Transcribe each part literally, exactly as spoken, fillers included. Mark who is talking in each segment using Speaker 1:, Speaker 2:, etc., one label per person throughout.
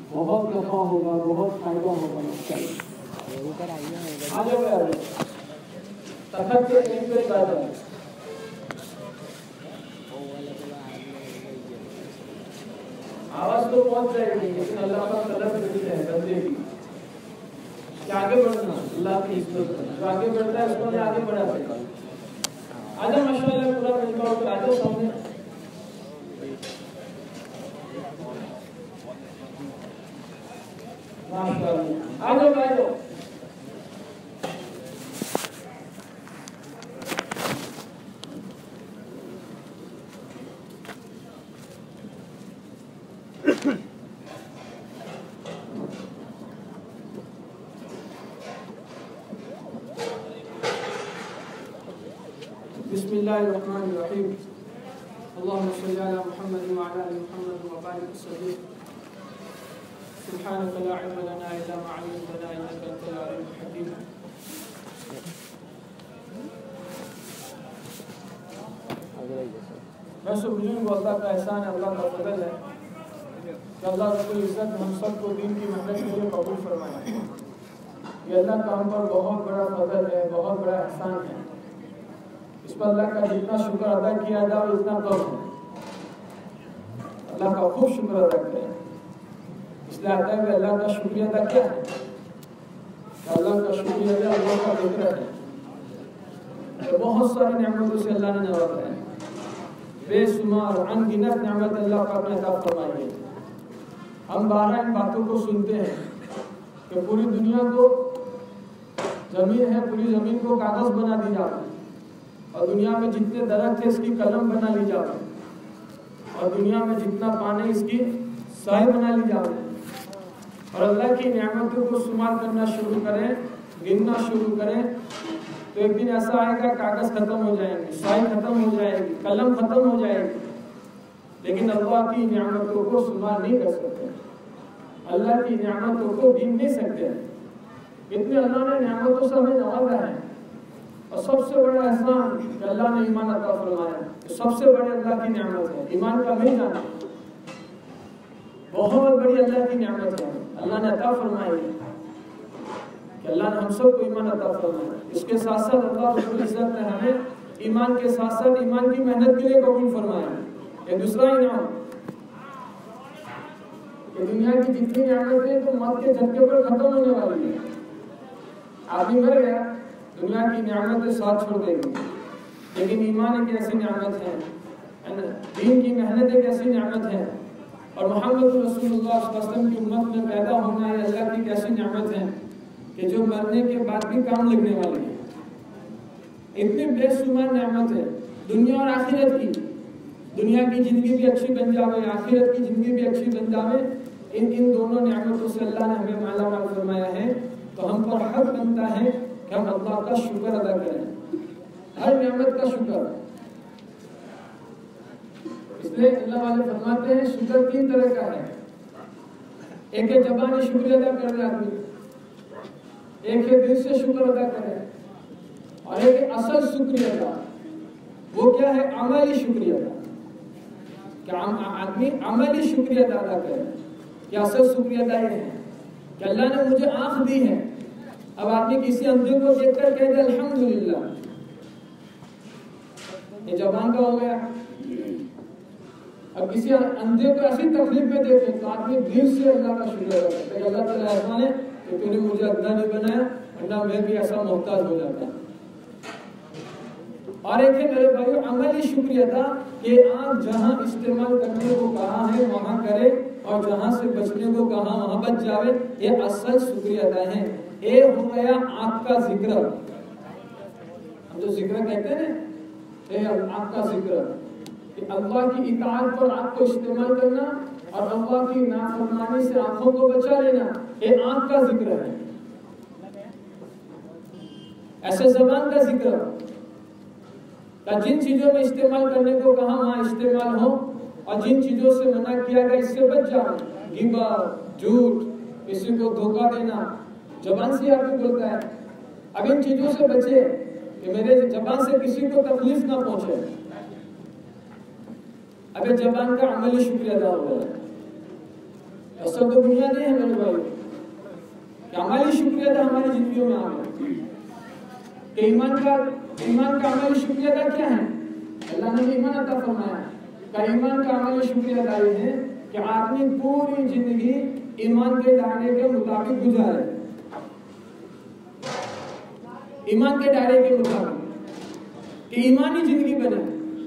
Speaker 1: بہت نفع ہوگا، بہت فائدہ ہوگا چلیے آ جاؤ آ جاؤ تخت کے ایک پہ آ جاؤ آواز تو پہنچ جائے گی لیکن اللہ کا طلب نہیں ہے بندے کی کہ آگے بڑھنا اللہ کی عزت جو آگے بڑھتا ہے اس کو آگے بڑھا سکتا آ جاؤ ماشاء اللہ پورا مجمع ہو کر آ جاؤ سامنے ماشاء اللہ آ جاؤ آ جاؤ بسم الله الرحمن الرحيم اللهم صل على محمد وعلى ال محمد وبارك وسلم سبحانك لا علم لنا الا ما علمتنا انك انت العليم الحكيم بس بزرگ اللہ کا احسان ہے، اللہ کا فضل ہے کہ اللہ رب العزت ہم سب کو دین کی محنت کے لیے قبول فرمائے۔ یہ اللہ کا ہم پر بہت بڑا فضل ہے، بہت بڑا احسان ہے۔ اس پر اللہ کا جتنا شکر ادا کیا جائے اتنا کم ہے۔ اللہ کا خوب شکر ادا کریں، اس لیے آتا ہے کہ اللہ کا شکریہ ادا کیا ہے؟ اللہ کا شکریہ ادا اللہ کا ذکر ہے۔ بہت ساری نعمتوں سے اللہ نے نوازا ہے، بے شمار ان گنت نعمت اللہ کا اپنے عطا فرمائی ہے۔ ہم بارہ ان باتوں کو سنتے ہیں کہ پوری دنیا کو زمین ہے، پوری زمین کو کاغذ بنا دی جاتی ہے، اور دنیا میں جتنے درخت ہیں اس کی قلم بنا لی جاتی ہے، اور دنیا میں جتنا پانی اس کی سائے بنا لی جاتی ہے۔ اور اللہ کی نعمتوں کو شمار کرنا شروع کریں، گننا شروع کریں تو ایک دن ایسا آئے گا کاغذ ختم ہو جائیں گے، سائے ختم ہو جائے گی، قلم ختم ہو جائے گی، لیکن اللہ کی نعمتوں کو شمار نہیں کر سکتے، اللہ کی نعمتوں کو گن نہیں سکتے۔ اتنے اللہ نے نعمتوں سے ہمیں نوازا ہے، اور سب سے بڑا احسان کہ اللہ نے ایمان عطا فرمایا، سب سے بڑی اللہ کی نعمت ہے۔ ایمان کا نہیں جانا، بہت بڑی اللہ کی نعمت ہے، اللہ نے عطا فرمائی ہے کہ اللہ نے ہم سب کو ایمان عطا فرمایا۔ اس کے ساتھ ساتھ اللہ رب العزت نے ہمیں ایمان کے ساتھ ساتھ ایمان کی محنت کے لیے قبول فرمایا۔ یہ دوسرا انعام کہ دنیا کی جتنی نعمتیں تو موت کے جھٹکے پر ختم ہونے والی ہیں۔ آدمی مر گیا، دنیا کی نعمتیں ساتھ چھوڑ دیں گی، لیکن ایمان ایک ایسی نعمت ہے، دین کی محنت ایک ایسی نعمت ہے، اور محمد رسول اللہ صلی اللہ علیہ وسلم کی امت میں پیدا ہونا ہے اللہ کی ایسی نعمت ہے کہ جو مرنے کے بعد بھی کام لگنے والی ہے۔ اتنی بے شمار نعمت ہے دنیا اور آخرت کی، دنیا کی زندگی بھی اچھی بن جاوے، آخرت کی زندگی بھی اچھی بن جاوے، ان ان دونوں نعمتوں سے اللہ نے ہمیں مالا مال فرمایا ہے، تو ہم پر حق بنتا ہے کہ ہم اللہ کا شکر ادا کریں، ہر نعمت کا شکر۔ اس لیے اللہ والے فرماتے ہیں شکر تین طرح کا ہے، ایک ہے زبانی شکر ادا کر رہے آدمی، ایک ہے دل سے شکر ادا کرے، اور ایک ہے اصل شکریہ ادا۔ وہ کیا ہے؟ عملی شکریہ ادا، کہ آدمی عملی شکریہ ادا کرے۔ کہ اصل شکریہ ادا یہ ہے کہ اللہ نے مجھے آنکھ دی ہے، اب آدمی کسی اندھے کو دیکھ کر کہہ دے الحمدللہ، یہ زبان کا ہو گیا۔ اب کسی اندھے کو ایسی تکلیف میں دیکھے تو آدمی دل سے اللہ کا شکر ادا کرتا ہے کہ اللہ تعالیٰ احسان ہے کہ تو نے مجھے اندھا نہیں بنایا، ورنہ میں بھی ایسا محتاج ہو جاتا۔ اور ایک ہے میرے بھائیو عملی شکریہ ادا، کہ آپ جہاں استعمال کرنے کو کہا ہے وہاں کرے، اور جہاں سے بچنے کو کہا وہاں بچ جاوے، یہ اصل شکریہ ادا ہے۔ یہ ہو گیا آپ کا ذکر، ہم جو ذکر کہتے ہیں یہ آپ کا ذکر، کہ اللہ کی اطاعت پر آپ کو استعمال کرنا اور اللہ کی نافرمانی سے آنکھوں کو بچا لینا، یہ آنکھ کا ذکر ہے۔ ایسے زبان کا ذکر کہ جن چیزوں میں استعمال کرنے کو کہا وہاں استعمال ہو، اور جن چیزوں سے منع کیا گیا اس سے بچ جاؤ، غیبت، جھوٹ، کسی کو دھوکہ دینا، زبان سے آدمی بولتا ہے۔ اب ان چیزوں سے بچے کہ میرے زبان سے کسی کو تکلیف نہ پہنچے۔ اب زبان کا عملی شکریہ ادا ہو گیا، اصل تو بنیادیں ہیں میرے بھائی کہ عملی شکریہ ادا ہماری زندگیوں میں آ گیا کہ ایمان کا ایمان کا عملی شکریہ ادا کیا ہے؟ اللہ نے ایمان عطا فرمایا کہ ایمان کا عملی شکریہ ادا یہ ہے کہ آدمی پوری زندگی ایمان کے دائرے کے مطابق گزارے، ایمان کے دائرے کے مطابق کہ ایمانی زندگی بنے،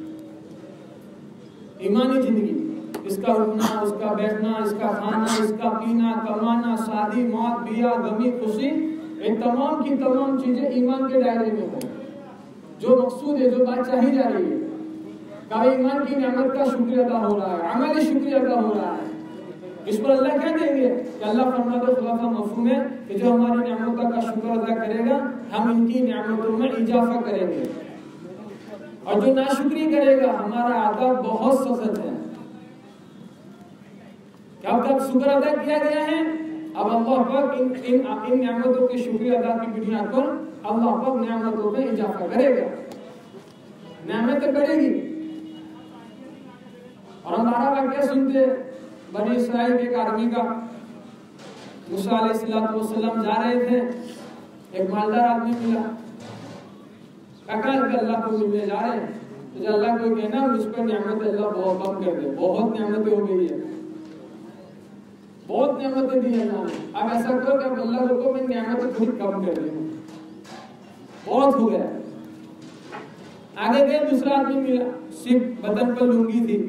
Speaker 1: ایمانی زندگی، اس کا اٹھنا، اس کا بیٹھنا، اس کا کھانا، اس کا پینا، کمانا، شادی، موت، بیاہ، غمی، خوشی، یہ تمام کی تمام چیزیں ایمان کے دائرے میں ہوں۔ جو مقصود ہے، جو بات چاہی جا رہی ہے کہ ایمان کی نعمت کا شکریہ ادا ہو رہا ہے، عملی شکریہ ادا ہو رہا ہے، اس پر اللہ کیا دیں گے کہ اللہ فرماتا خلاصہ مفہوم ہے کہ جو ہماری نعمتوں کا شکر ادا کرے گا ہم ان کی نعمتوں میں اضافہ کریں گے، اور جو ناشکری کرے گا ہمارا عذاب بہت سخت ہے۔ اب جب شکر ادا کیا گیا ہے اب اللہ پاک ان, ان, ان نعمتوں کے شکریہ ادا کی بنیاد پر اللہ پاک نعمتوں میں اضافہ کرے گا، نعمتیں بڑھے گی۔ اور ہمارا واقعہ سنتے بنی اسرائیل کے ایک آدمی کا، موسیٰ علیہ السلام جا رہے تھے، ایک مالدار آدمی ملا، کہا کہ اللہ کو ملنے جا رہے ہیں، تو جو اللہ کو کہنا اس پر نعمت اللہ بہت کم کر دے، بہت نعمتیں ہو گئی ہے، بہت نعمتیں دی اللہ نے، اب ایسا کرو کہ اب اللہ کو میں نعمتیں خود کم کر دوں، بہت ہو گیا۔ آگے گئے دوسرا آدمی ملا، صرف بدن پر لنگی تھی،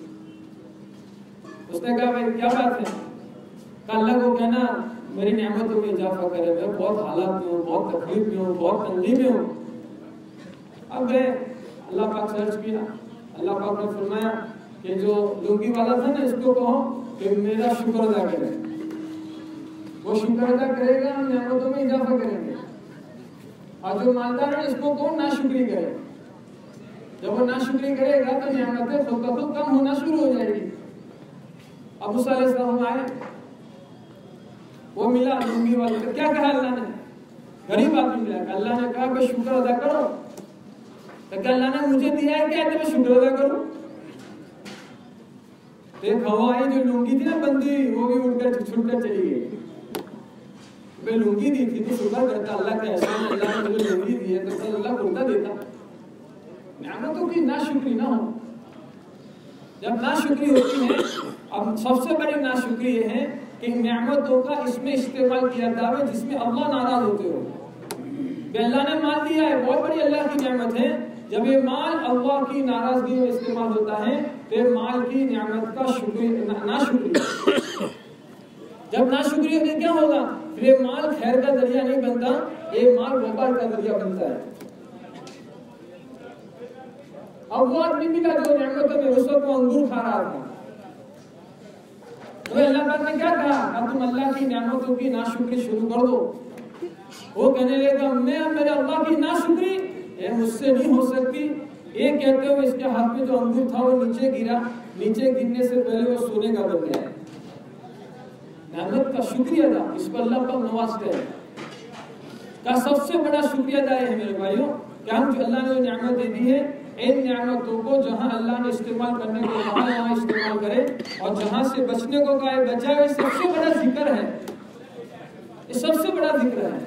Speaker 1: اس نے کہا بھائی کیا بات ہے؟ کہ اللہ کو کہنا میری نعمتوں میں اضافہ کرے، میں بہت حالات میں ہوں، بہت تکلیف میں ہوں، بہت تنگی میں ہوں۔ اب گئے اللہ پاک سرچ کیا، اللہ پاک نے فرمایا کہ جو لنگی والا تھا نا اس کو کہو کہ میرا شکر ادا کرے، وہ شکر ادا کرے گا ہم نعمتوں میں اضافہ کریں گے، اور جو مالدار ہے اس کو کہو ناشکری کرے، جب وہ ناشکری کرے گا تو نعمتیں خود بخود کم ہونا شروع ہو جائے گی۔ اب موسیٰ علیہ السلام آئے، وہ ملا لنگی والے کو، کیا کہا اللہ نے؟ غریب آدمی ملا کہ اللہ نے کہا کہ شکر ادا کرو، تو کہ اللہ نے مجھے دیا ہے کیا میں شکر ادا کروں؟ ایک ہوا آئی جو لنگی تھی نا بندی، وہ بھی اڑ کر چھوٹ کر چلی گئی، میں لنگی دی تھی تو شکر کرتا اللہ کا احسان، اللہ نے مجھے لنگی دی ہے تو اللہ کرتا دیتا۔ نعمتوں کی ناشکری نہ ہو، جب ناشکری ہوتی ہے، اب سب سے بڑی ناشکری یہ ہے کہ نعمتوں کا اس میں استعمال کیا جاتا ہے جس میں اللہ ناراض ہوتے ہو، کہ اللہ نے مال دیا ہے، بہت بڑی اللہ کی نعمت ہے، جب یہ مال اللہ کی ناراضگی میں استعمال ہوتا ہے پھر مال کی نعمت کا شکریہ ناشکری، جب ناشکری ہوتی کیا ہوگا؟ پھر یہ مال خیر کا ذریعہ نہیں بنتا، یہ مال وبال کا ذریعہ بنتا ہے۔ اب وہ آدمی ملا جو نعمتوں میں اس وقت وہ انگور کھا رہا تھا، تو اللہ پاک نے کیا کہا؟ اب تم اللہ کی نعمتوں کی ناشکری شروع کر دو۔ وہ کہنے لگا میں میرے اللہ کی ناشکری یہ مجھ سے نہیں ہو سکتی، یہ کہتے ہوئے اس کے ہاتھ میں جو انگور تھا وہ نیچے گرا، نیچے گرنے سے پہلے وہ سونے کا بن گیا۔ نعمت کا شکریہ ادا، اس پر اللہ پاک نوازتے ہیں، کا سب سے بڑا شکریہ ادا ہے میرے بھائیوں کہ ہم جو اللہ نے نعمت دے دی ہے ان نعمتوں کو جہاں اللہ نے استعمال کرنے کو کہا وہاں استعمال کرے، اور جہاں سے بچنے کو کہا ہے بچائے۔ یہ سب سے بڑا ذکر ہے، یہ سب سے بڑا ذکر ہے۔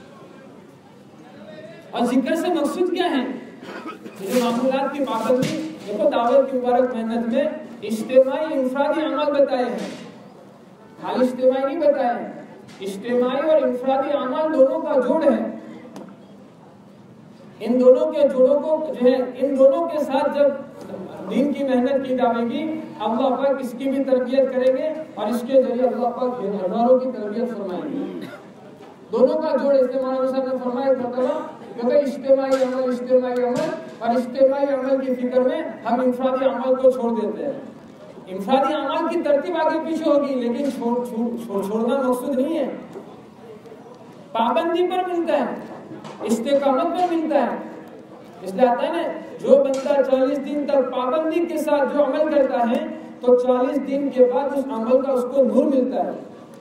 Speaker 1: اور ذکر سے مقصود کیا ہے؟ جو معمولات کی پابندی، دیکھو دعوت کی مبارک محنت میں اجتماعی انفرادی عمل بتائے ہیں، خالی اجتماعی نہیں بتائے ہیں، اجتماعی اور انفرادی عمل دونوں کا جوڑ ہے۔ ان دونوں کے جوڑوں کو جو ہے ان دونوں کے ساتھ جب دین کی محنت کی جائے گی اللہ پاک اس کی بھی تربیت کریں گے اور اس کے ذریعے اللہ پاک ہزاروں کی تربیت فرمائیں گے۔ دونوں کا جوڑ استعمال صاحب نے فرمایا مرتبہ کہ اجتماعی عمل اجتماعی عمل اور اجتماعی عمل کی فکر میں ہم انفرادی عمل کو چھوڑ دیتے ہیں۔ انفرادی عمل کی ترتیب آگے پیچھے ہوگی لیکن چھوڑ چھوڑ چھوڑنا مقصود نہیں ہے، پابندی پر ملتا ہے، استقامت پر ملتا ہے۔ اس لیے آتا ہے نا جو بندہ چالیس دن تک پابندی کے ساتھ جو عمل کرتا ہے تو چالیس دن کے بعد اس عمل کا اس کو نور ملتا ہے۔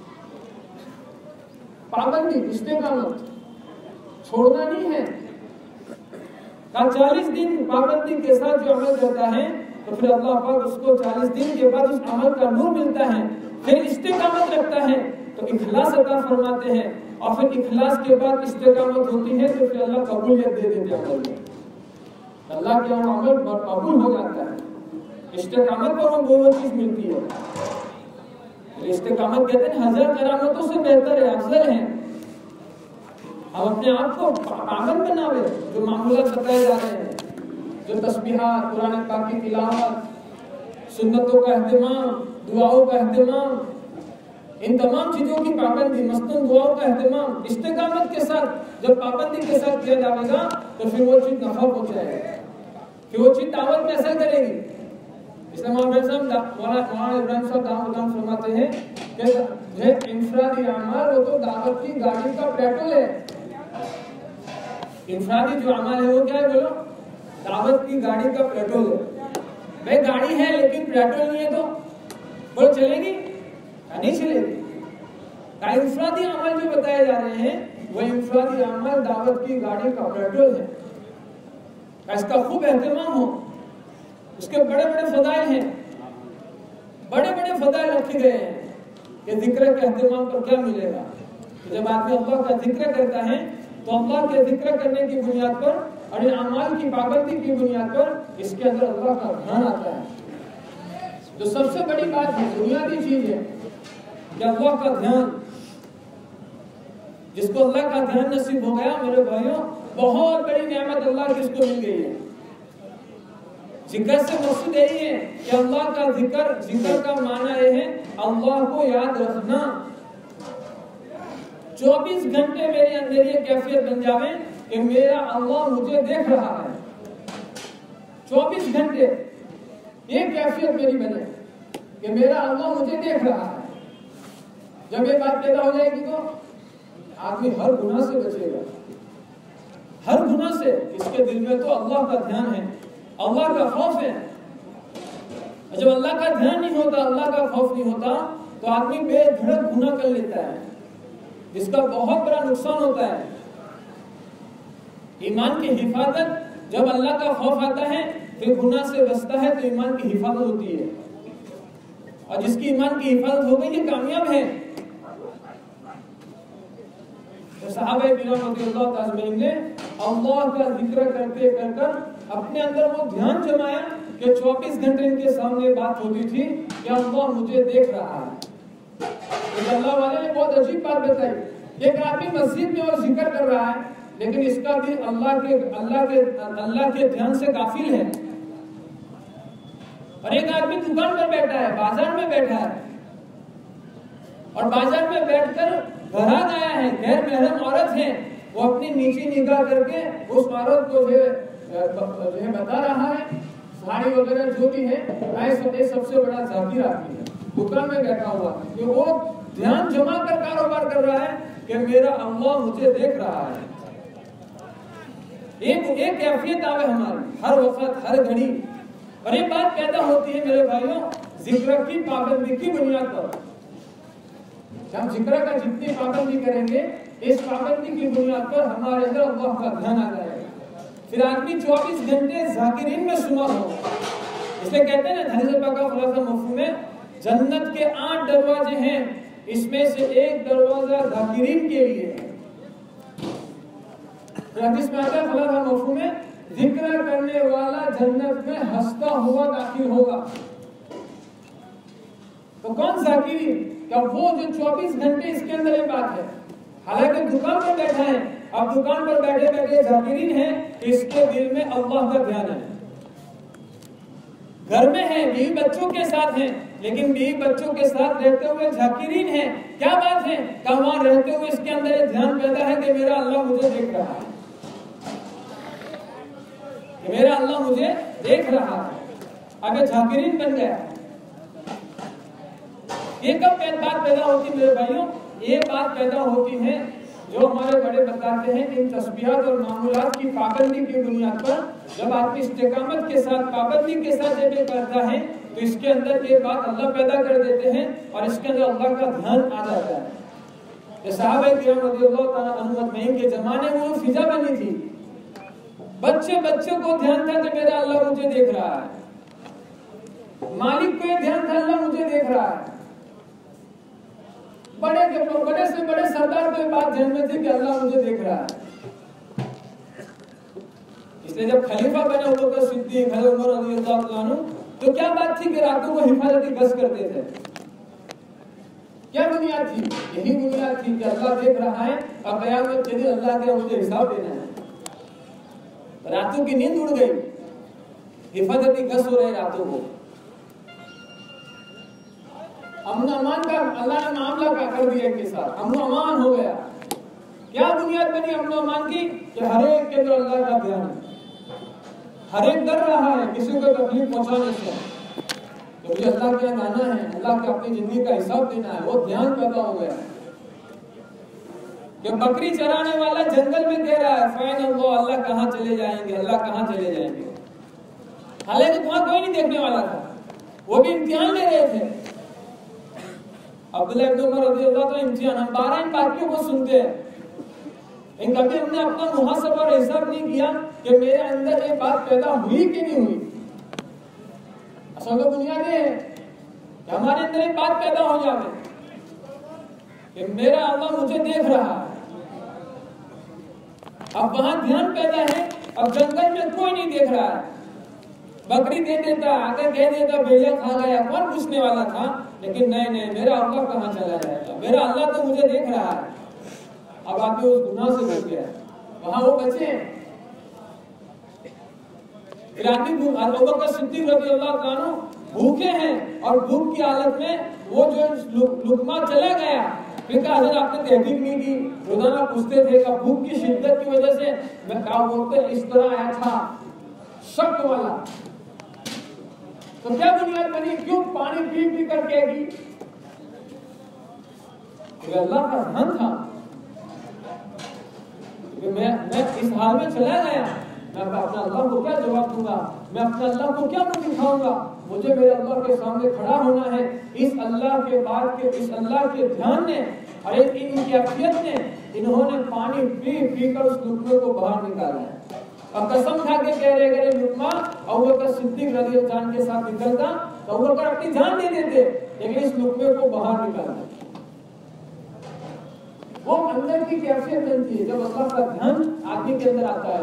Speaker 1: پابندی، استقامت، چھوڑنا نہیں ہے۔ چالیس دن پابندی کے ساتھ جو عمل کرتا ہے تو پھر اللہ پاک اس کو چالیس دن کے بعد اس عمل کا نور ملتا ہے، پھر استقامت رکھتا ہے تو اخلاص عطا فرماتے ہیں، اور پھر اخلاص کے بعد استقامت ہوتی ہے تو پھر اللہ قبولیت دے دیتے ہیں، اللہ کے یہاں عمل قبول ہو جاتا ہے، استقامت پر وہ چیز ملتی ہے۔ استقامت کہتے ہیں ہزار کرامتوں سے بہتر ہے، افضل ہے۔ ہم اپنے آپ کو پاگل بناوے، جو معمولات بتائے جا رہے ہیں، جو تسبیحات، قرآن پاک کی تلاوت، سنتوں کا اہتمام، دعاؤں کا اہتمام، ان تمام چیزوں کی پابندی، مثلاً دعاؤں کا اہتمام استقامت کے ساتھ جب پابندی کے ساتھ کیا جائے گا تو پھر وہ چیز نفع پہنچائے گا، پھر وہ چیز دعوت میں اثر کرے گی۔ اس لیے مولانا ابراہیم صاحب دعوت فرماتے ہیں کہ انفرادی اعمال وہ تو دعوت کی گاڑی کا پیٹرول ہے۔ انفرادی جو عمل ہے وہ کیا ہے بولو؟ دعوت کی گاڑی کا پیٹرول ہے۔ بھائی گاڑی ہے لیکن پیٹرول نہیں ہے تو بولو چلے گی؟ نہیں چلے گی۔ انفرادی عمل جو بتائے جا رہے ہیں وہ انفرادی عمل دعوت کی گاڑی کا پیٹرول ہے، اس کا خوب اہتمام ہو، اس کے بڑے بڑے فضائل ہیں، بڑے بڑے فضائل رکھے گئے ہیں کہ ذکر کے اہتمام پر کیا ملے گا۔ جب آدمی اللہ کا ذکر کرتا ہے تو اللہ کے ذکر کرنے کی بنیاد پر اور ان اعمال کی پابندی کی بنیاد پر اس کے اندر اللہ کا دھیان آتا ہے، جو سب سے بڑی بات ہے، بنیادی چیز ہے کہ اللہ کا دھیان۔ جس کو اللہ کا دھیان نصیب ہو گیا میرے بھائیوں، بہت بڑی نعمت اللہ کی اس کو مل گئی ہے۔ ذکر سے مقصود یہی ہے کہ اللہ کا ذکر، ذکر کا معنی یہ ہے اللہ کو یاد رکھنا۔ چوبیس گھنٹے میرے اندر یہ کیفیت بن جاوے کہ میرا اللہ مجھے دیکھ رہا ہے، چوبیس گھنٹے یہ کیفیت میری بنے کہ میرا اللہ مجھے دیکھ رہا ہے۔ جب یہ بات پیدا ہو جائے گی تو آدمی ہر گناہ سے بچے گا، ہر گناہ سے۔ اس کے دل میں تو اللہ کا دھیان ہے، اللہ کا خوف ہے۔ جب اللہ کا دھیان نہیں ہوتا، اللہ کا خوف نہیں ہوتا تو آدمی بے دھڑک گناہ کر لیتا ہے، جس کا بہت بڑا نقصان ہوتا ہے۔ ایمان کی حفاظت جب اللہ کا خوف آتا ہے پھر گناہ سے بچتا ہے تو ایمان کی حفاظت ہوتی ہے، اور جس کی ایمان کی حفاظت ہو گئی یہ کامیاب ہے۔ صحابہ کرام رضی اللہ تعالی عنہ نے اللہ کا ذکر کرتے کر کر اپنے اندر وہ دھیان جمایا کہ چوبیس گھنٹے ان کے سامنے بات ہوتی تھی کہ اللہ مجھے دیکھ رہا ہے۔ اللہ والے نے بہت عجیب بات بتائی، ایک آدمی مسجد میں اور ذکر کر رہا ہے لیکن اس کا دل اللہ کے اللہ کے اللہ کے دھیان سے غافل ہے، اور ایک آدمی دکان پر بیٹھا ہے، بازار میں بیٹھا ہے، اور بازار میں بیٹھ کر گھراں آیا ہے، غیر محرم عورت ہے، وہ اپنی نیچی نگاہ کر کے اس عورت کو جو ہے بتا رہا ہے، ساڑی وغیرہ جو بھی ہے، ایسے سب سے بڑا ذاکر آدمی ہے، دکان میں بیٹھا ہوا کہ وہ دھیان جمع کر کاروبار کر رہا ہے کہ میرا اللہ مجھے دیکھ رہا ہے۔ ایک ایک کیفیت آوے ہماری ہر وقت ہر گھڑی، اور یہ بات پیدا ہوتی ہے میرے بھائیوں ذکر کی پابندی کی بنیاد پر۔ ہم ذکر کا جتنی پابندی کریں گے اس پابندی کی بنیاد پر ہمارے اندر اللہ کا دھیان آ جائے گا، پھر آدمی چوبیس گھنٹے ذاکرین میں شمار ہو۔ اس لیے کہتے ہیں نا حدیث پاک کا خلاصہ مفہوم ہے جنت کے آٹھ دروازے ہیں، اس میں سے ایک دروازہ ذاکرین کے لیے ہے۔ حدیث میں آتا ہے خلاصہ مفہوم ہے ذکر کرنے والا جنت میں ہنستا ہوا داخل ہوگا۔ تو کون ذاکرین؟ کہ وہ جو چوبیس گھنٹے اس کے اندر یہ بات ہے، حالانکہ دکان پر بیٹھا ہے، اب دکان پر بیٹھے بیٹھے ذاکرین ہیں، اس کے دل میں اللہ کا دھیان ہے، گھر میں ہیں، بیوی بچوں کے ساتھ ہیں، لیکن بیوی بچوں کے ساتھ رہتے ہوئے ذاکرین ہیں۔ کیا بات ہے کہ وہاں رہتے ہوئے اس کے اندر یہ دھیان پیدا ہے کہ میرا اللہ مجھے دیکھ رہا ہے، کہ میرا اللہ مجھے دیکھ رہا ہے، اب یہ ذاکرین بن گیا۔ یہ کب بات پیدا ہوتی میرے بھائیوں؟ یہ بات پیدا ہوتی ہے جو ہمارے بڑے بتاتے ہیں ان تسبیحات اور معمولات کی پابندی کی بنیاد پر جب آدمی استقامت کے ساتھ پابندی کے ساتھ جب یہ کرتا ہے تو اس کے اندر یہ بات اللہ پیدا کر دیتے ہیں اور اس کے اندر اللہ کا دھیان آ جاتا ہے۔ یہ صحابہ کرام رضی اللہ تعالیٰ عنہ اجمعین کے زمانے میں وہ فضا بنی تھی، بچے بچے کو دھیان تھا کہ میرا اللہ مجھے دیکھ رہا ہے، مالک کو یہ دھیان تھا اللہ مجھے دیکھ رہا ہے، بڑے بڑے سے بڑے سردار کو یہ بات ذہن میں تھی کہ اللہ مجھے دیکھ رہا ہے. اس لیے جب خلیفہ بنے ابو بکر صدیق حضرت عمر رضی اللہ عنہ تو کیا بات تھی کہ راتوں کو حفاظتی گشت کرتے تھے؟ کیا بنیاد تھی؟ یہی بنیاد تھی کہ اللہ دیکھ رہا ہے اور قیامت کے دن اللہ کے مجھے حساب دینا ہے. راتوں کی نیند اڑ گئی، حفاظتی گشت ہو رہے راتوں کو. امن و امان کا اللہ نے معاملہ کا کر دیا کے ساتھ، امن و امان ہو گیا. کیا بنیاد بنی امن و امان کی؟ کہ ہر ایک کے اندر اللہ کا دھیان ہے، ہر ایک ڈر رہا ہے کسی کو تکلیف پہنچانے سے کہ مجھے اللہ کے یہاں جانا ہے، اللہ کے اپنی زندگی کا حساب دینا ہے. وہ دھیان پیدا ہو گیا کہ بکری چرانے والا جنگل میں کہہ رہا ہے فین اللہ، اللہ کہاں چلے جائیں گے، اللہ کہاں چلے جائیں گے. حالانکہ وہاں کوئی نہیں دیکھنے والا تھا، وہ بھی امتحان لے رہے تھے. عبداللہ ابن عمر رضی اللہ عنہ امتحان، ہم بارہ ان باتوں کو سنتے ہیں، ان کبھی ہم نے اپنا محاسبہ اور حساب نہیں کیا کہ میرے اندر یہ بات پیدا ہوئی کہ نہیں ہوئی. اصل تو بنیاد یہ ہے کہ ہمارے اندر ایک بات پیدا ہو جاتے کہ میرا اللہ مجھے دیکھ رہا ہے. اب وہاں دھیان پیدا ہے، اب جنگل میں کوئی نہیں دیکھ رہا ہے. بکری دے دیتا، آگے کہہ دیتا بھیڑیا کھا گیا، کون پوچھنے والا تھا. لیکن نہیں نہیں، میرا اللہ کہاں چلا جائے گا، میرا اللہ تو مجھے دیکھ رہا ہے. اب آدمی اس گناہ سے بچ گیا، وہاں وہ بچے ہیں. پھر آدمی ابو بکر صدیق رضی اللہ عنہ بھوکے ہیں اور بھوک کی حالت میں وہ جو لقمہ چلا گیا، پھر کہا حضرت آپ نے تحقیق نہیں کی. روزانہ پوچھتے تھے کہ بھوک کی شدت کی وجہ سے میں کہا بولتے اس طرح آیا تھا شک والا. تو کیا بنیاد بنی؟ کیوں پانی پی پی کر کے گی؟ کہ اللہ کا دھیان تھا کہ میں میں اس حال میں چلا گیا، میں اپنا اللہ کو کیا جواب دوں گا، میں اپنے اللہ کو کیا منہ دکھاؤں گا. مجھے میرے اللہ کے سامنے کھڑا ہونا ہے. اس اللہ کے بعد کے اس اللہ کے دھیان نے اور ان کی عافیت نے انہوں نے پانی پی پی کر اس لقمے کو باہر نکالا ہے. اب قسم کھا کے کہہ رہے گئے لقمہ ابو بکر صدیق رضی اللہ عنہ کے ساتھ نکلتا تو ابو بکر اپنی جان دے دیتے، لیکن اس لقمے کو باہر نکالا. وہ اندر کی کیفیت بنتی ہے جب اللہ کا دھیان آدمی کے اندر آتا ہے.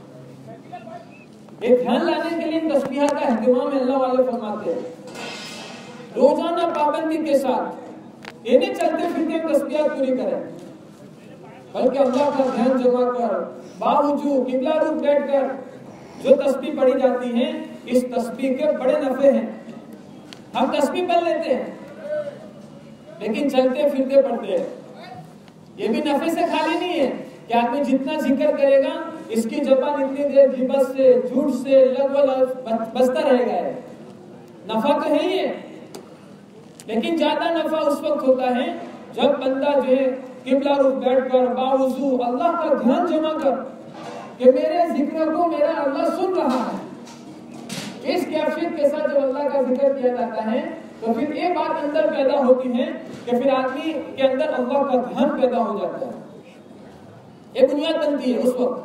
Speaker 1: ایک دھیان لانے کے لیے تسبیحات کا اہتمام اللہ والے فرماتے ہیں روزانہ پابندی کے ساتھ. یہ نہیں چلتے پھرتے تسبیحات پوری کریں، بلکہ اللہ کا دھیان جمع کر باوجود قبلہ رخ بیٹھ کر جو تسبیح پڑھی جاتی ہیں، اس تسبیح کے بڑے نفع ہیں. ہم تسبیح پڑھ لیتے ہیں لیکن چلتے پھرتے پڑھتے ہیں. یہ بھی نفع سے خالی نہیں ہے کہ آدمی جتنا ذکر کرے گا اس کی زبان اتنی دیر غیبت سے جھوٹ سے لغو بستا رہے گا. نفع تو ہے ہی ہے، لیکن زیادہ نفع اس وقت ہوتا ہے جب بندہ جو ہے قبلہ رخ بیٹھ کر باوضو اللہ کا دھیان جمع کر کہ میرے ذکر کو میرا اللہ سن رہا ہے. اس کیفیت کے ساتھ جب اللہ کا ذکر کیا جاتا ہے تو پھر یہ بات اندر پیدا ہوتی ہے کہ پھر آدمی کے اندر اللہ کا دھیان پیدا ہو جاتا ہے. یہ بنیاد بنتی ہے اس وقت.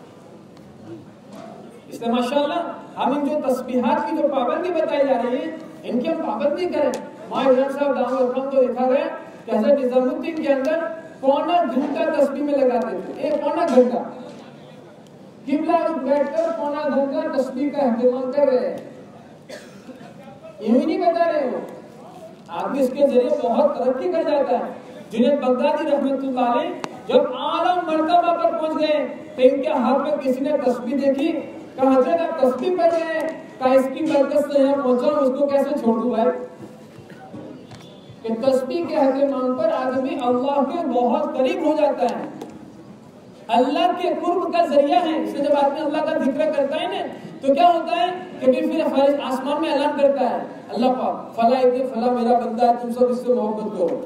Speaker 1: اس لیے ماشاءاللہ ہم ان جو تسبیحات کی جو پابندی بتائی جا رہی ہے ان کی ہم پابندی کریں. ماں امام صاحب دامت برکاتہ کو دیکھا گیا کہ حضرت نظام الدین کے اندر پونا گھنٹہ تسبیح میں لگاتے تھے. ایک پونا گھنٹہ قبلہ رخ بیٹھ کر پونا گھنٹہ تسبیح کا اہتمام کر رہے ہیں. یوں ہی نہیں بتا رہے ہو، آدمی اس کے ذریعے بہت ترقی کر جاتا ہے. جنید بغدادی رحمت اللہ علیہ جب اعلیٰ مرتبہ پر پہنچ گئے تو ان کے ہاتھ میں کسی نے تسبیح دیکھی، کہا حضرت آپ تسبیح پڑھ رہے ہیں، کہا اس کی برکت سے یہاں پہنچا ہوں، اس کو کیسے چھوڑ دوں بھائی. کہ تسبیح کے اہتمام پر آدمی اللہ کے بہت قریب ہو جاتا ہے، اللہ کے قرب کا ذریعہ ہے. اس سے جب آدمی اللہ کا ذکر کرتا ہے نا تو کیا ہوتا ہے کہ پھر آسمان میں اعلان کرتا ہے اللہ پاک فلاں ابن فلاں میرا بندہ ہے، تم سب اس سے محبت کرو.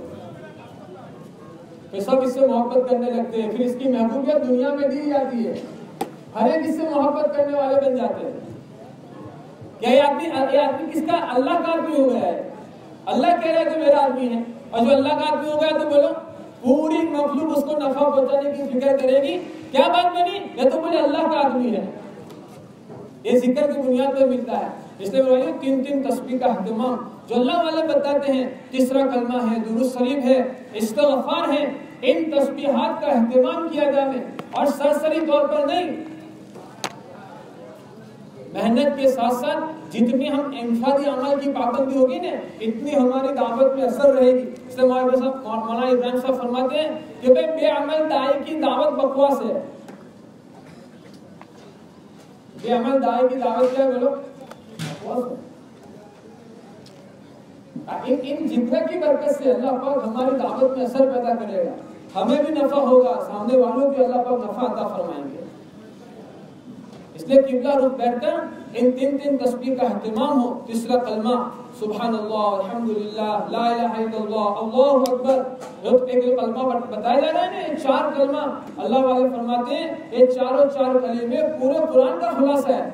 Speaker 1: پھر سب اس سے محبت کرنے لگتے ہیں. پھر اس کی محبوبیت دنیا میں دی جاتی ہے، ہر ایک اس سے محبت کرنے والے بن جاتے ہیں. کیا یہ آدمی یہ آدمی کس کا؟ اللہ کا آدمی ہو گیا ہے. اللہ کہہ رہا ہے کہ میرا آدمی ہے، اور جو اللہ کا آدمی ہو گیا تو بولو پوری مخلوق اس کو نفع پہنچانے کی فکر کرے گی. کیا بات بنی؟ یا تو بولے اللہ کا آدمی ہے. یہ ذکر کی بنیاد پر ملتا ہے. اس لیے بھائیو تین تین تسبیح کا اہتمام جو اللہ والے بتاتے ہیں، تیسرا کلمہ ہے، درود شریف ہے، استغفار ہے، ان تسبیحات کا اہتمام کیا جائے اور سرسری طور پر نہیں، محنت کے ساتھ ساتھ جتنی ہم انفرادی عمل کی پابندی ہوگی نا اتنی ہماری دعوت میں اثر رہے گی۔ اس لیے مولانا ابراہیم صاحب فرماتے ہیں کہ بے بے عمل دائی کی دعوت بکواس ہے۔ بے عمل دائی کی دعوت کیا ہے بولو؟ بکواس ہے۔ ان ان ذکر کی برکت سے اللہ پاک ہماری دعوت میں اثر پیدا کرے گا، ہمیں بھی نفع ہوگا، سامنے والوں کو اللہ پاک نفع عطا فرمائیں گے۔ اس لیے قبلہ رخ بیٹھ کر ان تین تین تسبیح کا اہتمام ہو۔ تیسرا کلمہ سبحان اللہ، الحمدللہ، لا الہ الا اللہ، اللہ اکبر، ایک کلمہ بتایا جا رہا ہے نا، یہ چار کلمہ اللہ والے فرماتے ہیں یہ چاروں چار کلمے پورے قرآن کا خلاصہ ہے۔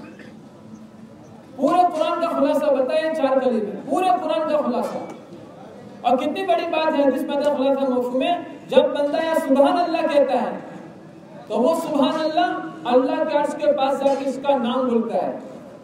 Speaker 1: پورے قرآن کا خلاصہ بتائیں، چار کلمے پورے قرآن کا خلاصہ۔ اور کتنی بڑی بات ہے جس میں خلاصہ مفہوم ہے، جب بندہ یا سبحان اللہ کہتا ہے تو وہ سبحان اللہ اللہ کے عرش کے پاس جا کے اس کا نام بولتا ہے۔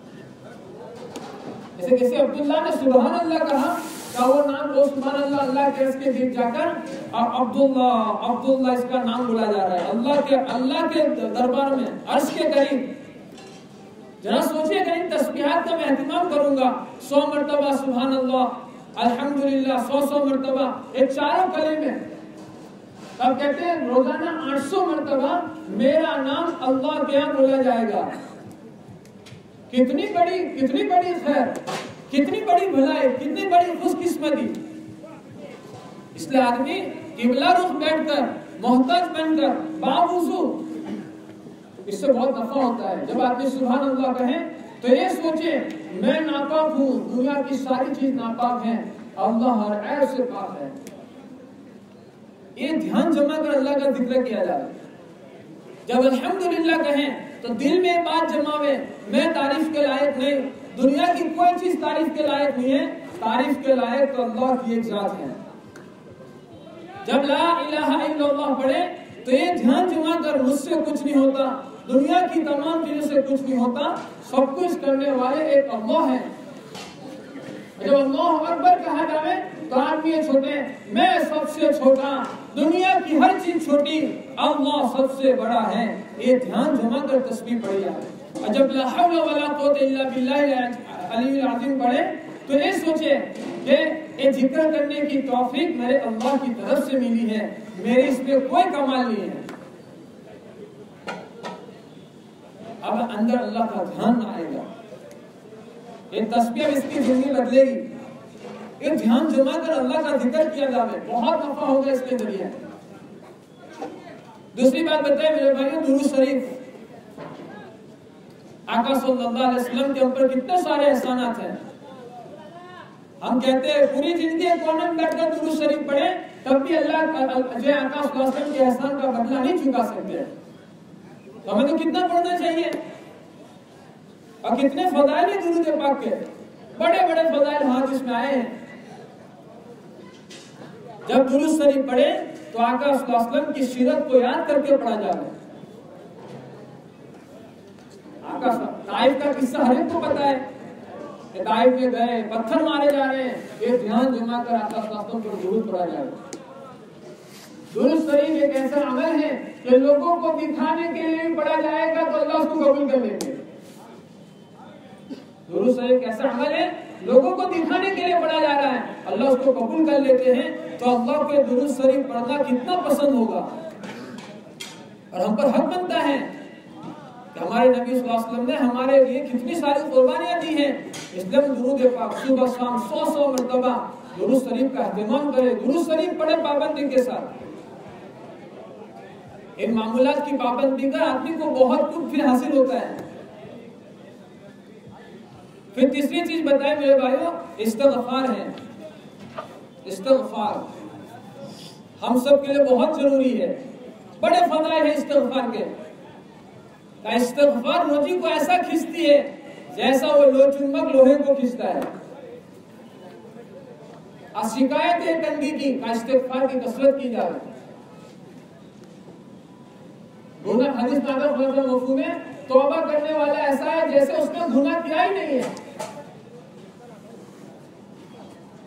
Speaker 1: جیسے کسی عبداللہ نے سبحان اللہ کہا تو وہ نام وہ سبحان اللہ اللہ کے عرش کے بیچ جا کر عبداللہ عبداللہ اس کا نام بولا جا رہا ہے اللہ کے اللہ کے دربار میں عرش کے قریب۔ ذرا سوچئے کہ ان تسبیحات کا میں اہتمام کروں گا، سو مرتبہ سبحان اللہ، الحمدللہ، سو سو مرتبہ، یہ چاروں کلمے، اب کہتے ہیں روزانہ آٹھ سو مرتبہ میرا نام اللہ کے یہاں بولا جائے گا۔ کتنی بڑی کتنی بڑی خیر، کتنی بڑی بھلائی، کتنی بڑی خوش قسمتی۔ اس لیے آدمی قبلہ رخ بیٹھ کر، محتاج بن کر، باوضو، اس سے بہت نفع ہوتا ہے۔ جب آدمی سبحان اللہ کہیں تو یہ سوچے میں ناپاک ہوں، دنیا کی ساری چیز ناپاک ہیں، اللہ ہر عیب سے پاک ہے۔ یہ دھیان جمع کر اللہ کا ذکر کیا جائے۔ جب الحمدللہ کہیں تو دل میں بات جمع ہوئے، میں تعریف کے لائق نہیں، دنیا کی کوئی چیز تعریف کے لائق نہیں ہے، تعریف کے لائق تو اللہ کی ایک ذات ہے۔ جب لا الہ الا اللہ پڑھے تو یہ دھیان جمع کر مجھ سے کچھ نہیں ہوتا، دنیا کی تمام چیزوں سے کچھ نہیں ہوتا، سب کچھ کرنے والے ایک اللہ ہے۔ جب اللہ اکبر کہا جائے تو آدمی چھوٹے، میں سب سے چھوٹا، دنیا کی ہر چیز چھوٹی، اللہ سب سے بڑا ہے، یہ دھیان جمع کر تسبیح پڑھی جائے۔ اور جب لا حول ولا قوت الا باللہ العلی العظیم پڑھے تو یہ سوچے کہ یہ ذکر کرنے کی توفیق میرے اللہ کی طرف سے ملی ہے، میرے اس میں کوئی کمال نہیں ہے۔ اب اندر اللہ کا دھیان آئے گا، یہ تسبیح اس کی زندگی بدلے گی۔ یہ دھیان جمع کر اللہ کا ذکر کیا جائے، بہت نفع ہوگا اس کے ذریعے۔ دوسری بات بتائیں میرے بھائیوں، درود شریف، آقا صلی اللہ علیہ وسلم کے اوپر کتنے سارے احسانات ہیں۔ ہم کہتے ہیں پوری زندگی کونے میں بیٹھ کر درود شریف پڑھیں تب بھی اللہ جو آقا صلی اللہ علیہ وسلم کے احسان کا بدلہ نہیں چکا سکتے۔ ہمیں تو کتنا پڑھنا چاہیے، اور کتنے فضائل ہیں درود پاک کے، بڑے بڑے فضائل حدیث میں آئے ہیں۔ جب درود شریف پڑھے تو آقا صلی اللہ علیہ وسلم کی سیرت کو یاد کر کے پڑھا جائے۔ آقا طائف کا قصہ ہر ایک کو پتا ہے کہ طائف میں گئے، پتھر مارے جا رہے ہیں، یہ دھیان جمع کر آقا صلی اللہ علیہ وسلم پر درود پڑھا جائے۔ درود شریف ایک ایسا عمل ہے کہ لوگوں کو دکھانے کے لیے پڑھا جائے گا تو اللہ اس کو قبول کر لیں گے۔ درود شریف ایسا عمل ہے لوگوں کو دکھانے کے لیے پڑھا جا رہا ہے، اللہ اس کو قبول کر لیتے ہیں، تو اللہ کے درود شریف پڑھنا کتنا پسند ہوگا۔ اور ہم پر حق بنتا ہے کہ ہمارے نبی صلی اللہ علیہ وسلم نے ہمارے لیے کتنی ساری قربانیاں دی ہیں، اس لیے ہم درود پاک صبح شام سو سو مرتبہ درود شریف کا اہتمام کریں، درود شریف پڑھیں پابندی کے ساتھ۔ ان معمولات کی پابندی کا آدمی کو بہت کچھ پھر حاصل ہوتا ہے۔ پھر تیسری چیز بتائیں میرے بھائیوں، استغفار ہے۔ استغفار ہم سب کے لیے بہت ضروری ہے، بڑے فضائل ہیں استغفار کے۔ استغفار روزی کو ایسا کھینچتی ہے جیسا وہ لو چنبک لوہے کو کھینچتا ہے۔ اور شکایت ہے تنگی کی، استغفار کی کثرت کی جائے۔ گناہ حدیث ناظر خلاصہ مفہوم ہے، توبہ کرنے والا ایسا ہے جیسے اس نے گناہ کیا ہی نہیں ہے۔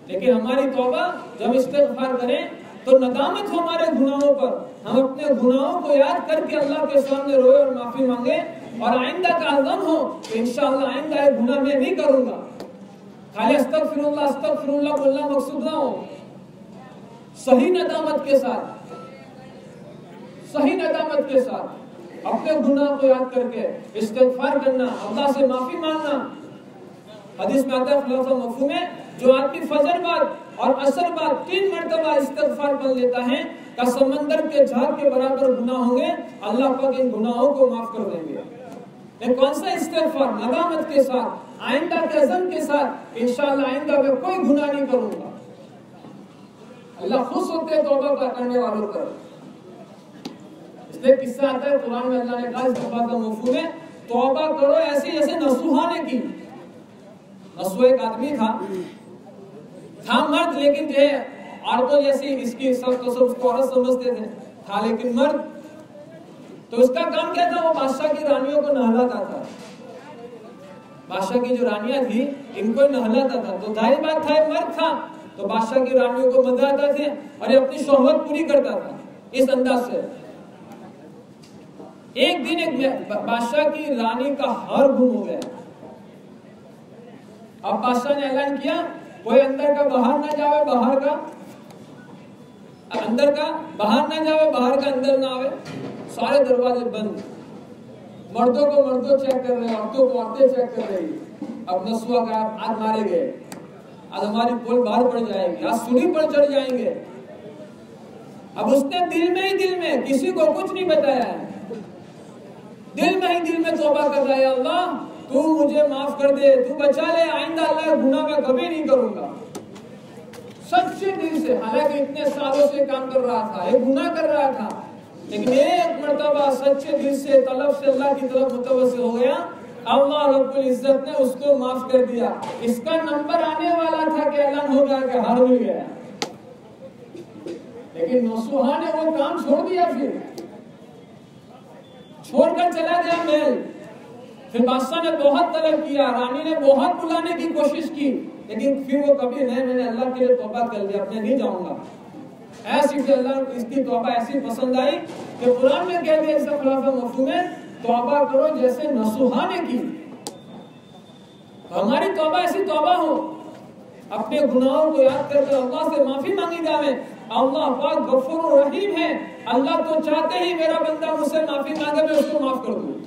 Speaker 1: لیکن ہماری توبہ جب استغفار کریں تو ندامت ہو ہمارے گناہوں پر، ہم اپنے گناہوں کو یاد کر کے اللہ کے سامنے روئے اور معافی مانگے، اور آئندہ کا عزم ہو کہ انشاءاللہ آئندہ یہ گناہ میں نہیں کروں گا۔ خالی استغفر اللہ استغفر اللہ بولنا مقصود نہ ہو، صحیح ندامت کے ساتھ، صحیح ندامت کے ساتھ اپنے گناہ کو یاد کر کے استغفار کرنا، اللہ سے معافی مانگنا۔ حدیث میں آتا ہے خلاف مفہوم ہے، جو آدمی فجر بعد اور عصر بعد تین مرتبہ استغفار پڑھ لیتا ہے کہ سمندر کے جھاگ کے برابر گناہ ہوں گے، اللہ پاک ان گناہوں کو معاف کر دیں گے۔ میں کون سا استغفار؟ ندامت کے ساتھ، آئندہ کے عزم کے ساتھ، انشاءاللہ آئندہ میں کوئی گناہ نہیں کروں گا۔ اللہ خوش ہوتے ہیں توبہ کرنے والوں پر۔ اس لیے قصہ آتا ہے قرآن میں، اللہ نے کہا اس بات کا مفہوم ہے توبہ کرو ایسی جیسے نصوحہ نے کی۔ نصوح ایک آدمی تھا تھا مرد، لیکن جو ہے عورتوں جیسی اس کی سب تو سب اس کو عورت سمجھتے تھے، تھا لیکن مرد۔ تو اس کا کام کیا تھا؟ وہ بادشاہ کی رانیوں کو نہلاتا تھا۔ بادشاہ کی جو رانیاں تھی ان کو نہلاتا تھا، تو ظاہر بات تھا مرد تھا تو بادشاہ کی رانیوں کو مزہ آتا تھے اور یہ اپنی شہوت پوری کرتا تھا اس انداز سے۔ ایک دن ایک بادشاہ کی رانی کا ہار گم ہو گیا۔ اب بادشاہ نے اعلان کیا کوئی اندر کا باہر نہ جاوے، باہر کا اندر کا باہر نہ جاوے، باہر کا اندر نہ آوے، سارے دروازے بند۔ مردوں کو مردوں چیک کر رہے ہیں، عورتوں کو عورتیں چیک کر رہی۔ اب نسواں کا آج مارے گئے، آج ہماری پول باہر پڑ جائے گی، آج سولی پر چڑھ جائیں گے۔ اب اس نے دل میں ہی دل میں کسی کو کچھ نہیں بتایا ہے، دل میں ہی دل میں توبہ کر رہا ہے، اللہ تو مجھے معاف کر دے، تو بچا لے، آئندہ اللہ گناہ میں کبھی نہیں کروں گا، سچے دل سے۔ حالانکہ اتنے سالوں سے کام کر رہا تھا، ایک گناہ کر رہا تھا، لیکن ایک مرتبہ سچے دل سے طلب سے اللہ کی طرف متوجہ ہو گیا، اللہ رب العزت نے اس کو معاف کر دیا۔ اس کا نمبر آنے والا تھا کہ اعلان ہو گیا کہ ہار مل گیا، لیکن نصوحہ نے وہ کام چھوڑ دیا، پھر چھوڑ کر چلا گیا محل۔ پھر بادشاہ نے بہت طلب کیا، رانی نے بہت بلانے کی کوشش کی، لیکن پھر وہ کبھی نہیں، میں نے اللہ کے لیے توبہ کر لیا، اب میں نہیں جاؤں گا۔ ایسی کہ اللہ اس کی توبہ ایسی پسند آئی کہ قرآن میں کہہ دیا اس کا خلاف مفہوم ہے توبہ کرو جیسے نصوحہ نے کی۔ ہماری توبہ ایسی توبہ ہو، اپنے گناہوں کو یاد کر کے اللہ سے معافی مانگی جائے۔ اللہ پاک غفور و رحیم ہے، اللہ تو چاہتے ہی میرا بندہ مجھ سے معافی مانگے میں اس کو معاف کر دوں،